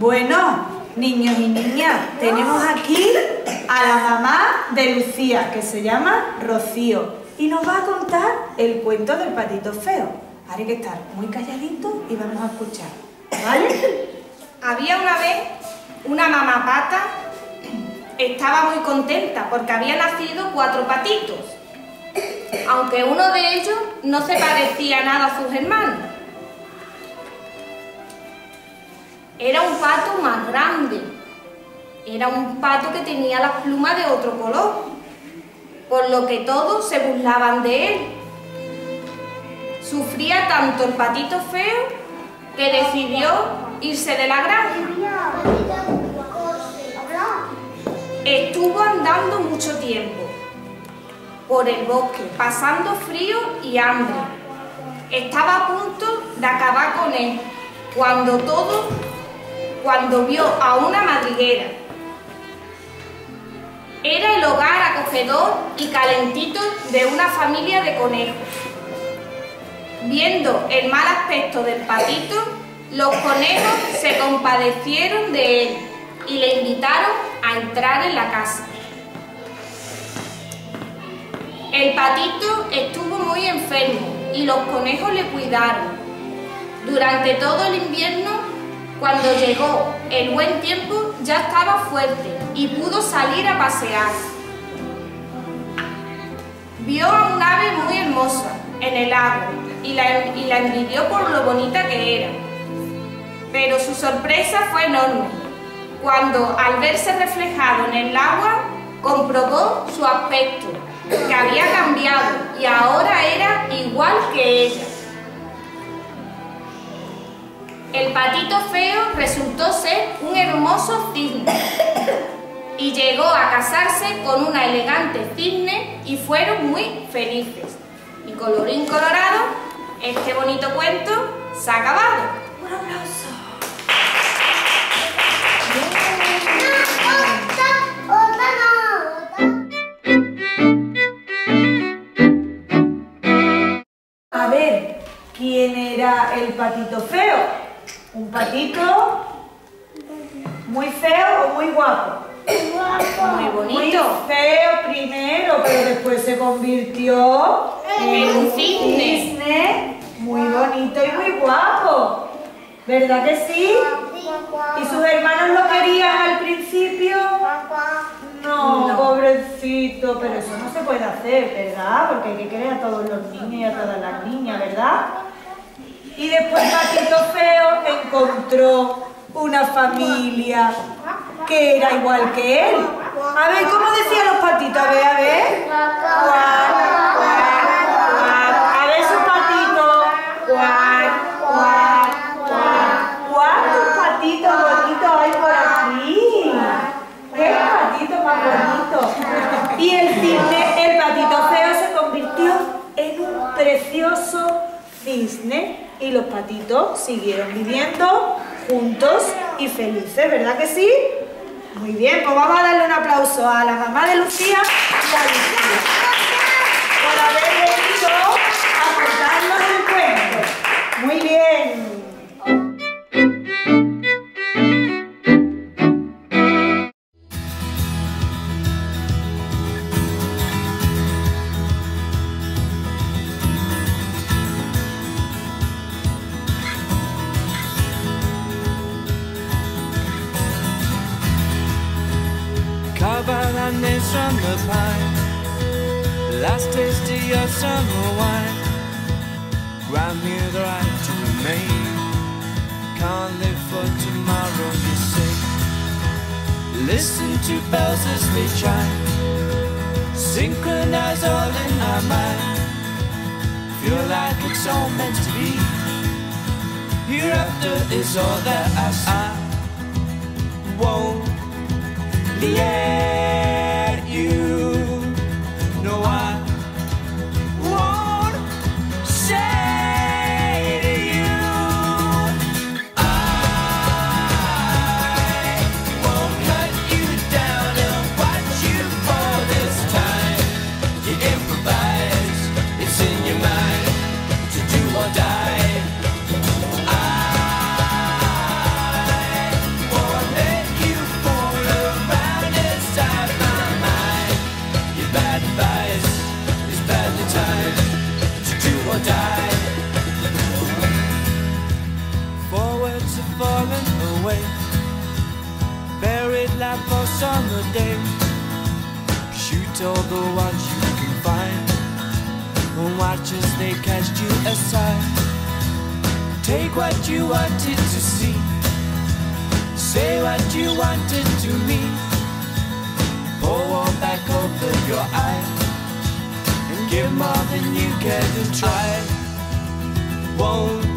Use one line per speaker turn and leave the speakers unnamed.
Bueno, niños y niñas, tenemos aquí a la mamá de Lucía, que se llama Rocío, y nos va a contar el cuento del patito feo. Ahora hay que estar muy calladitos y vamos a escuchar, ¿vale?
Había una vez una mamá pata, estaba muy contenta porque había nacido 4 patitos, aunque uno de ellos no se parecía nada a sus hermanos. Era un pato más grande, era un pato que tenía las plumas de otro color, por lo que todos se burlaban de él. Sufría tanto el patito feo que decidió irse de la granja. Estuvo andando mucho tiempo por el bosque, pasando frío y hambre. Estaba a punto de acabar con él cuando vio a una madriguera. Era el hogar acogedor y calentito de una familia de conejos. Viendo el mal aspecto del patito, los conejos se compadecieron de él y le invitaron a entrar en la casa. El patito estuvo muy enfermo y los conejos le cuidaron. Durante todo el invierno, cuando llegó el buen tiempo, ya estaba fuerte y pudo salir a pasear. Vio a un ave muy hermosa en el agua y la envidió por lo bonita que era. Pero su sorpresa fue enorme cuando, al verse reflejado en el agua, comprobó su aspecto, que había cambiado y ahora era igual que ella. El patito feo resultó ser un hermoso cisne y llegó a casarse con una elegante cisne y fueron muy felices. Y colorín colorado, este bonito cuento se ha acabado.
¡Un aplauso! A ver, ¿quién era el patito feo? ¿Un patito muy feo o muy guapo?
Muy bonito.
Muy feo primero, pero después se convirtió
en un cisne.
cisne muy bonito y muy guapo. ¿Verdad que sí? ¿Y sus hermanos lo querían al principio? No, pobrecito, pero eso no se puede hacer, ¿verdad? Porque hay que querer a todos los niños y a todas las niñas, ¿verdad? Y después Patito Feo encontró una familia que era igual que él. A ver, ¿cómo decían los patitos? A ver. Cuac, cuac, cuac. A ver su patito. Cuac, cuac, cuac. ¿Cuántos patitos bonitos hay por aquí? ¡Qué patito más bonito! Y el cisne, el patito feo, se convirtió en un precioso cisne y los patitos siguieron viviendo juntos y felices, ¿verdad que sí? Muy bien, pues vamos a darle un aplauso a la mamá de Lucía y a Lucía por haber venido a contarnos el cuento. Muy bien.
Cabernet from the pine, last taste of your summer wine. Grant me the right to remain. Can't live for tomorrow, you say. Listen to bells as they chime, synchronize all in our mind. Feel like it's all meant to be. Hereafter is all that I won't let you know. I won't say to you, I won't cut you down and watch you fall this time. You improvise, it's in your mind to do or die. I won't out for summer days. Shoot all the ones you can find, and watch as they cast you aside. Take what you wanted to see, say what you wanted to mean. Pour one back over your eye, and give more than you care to try. Won't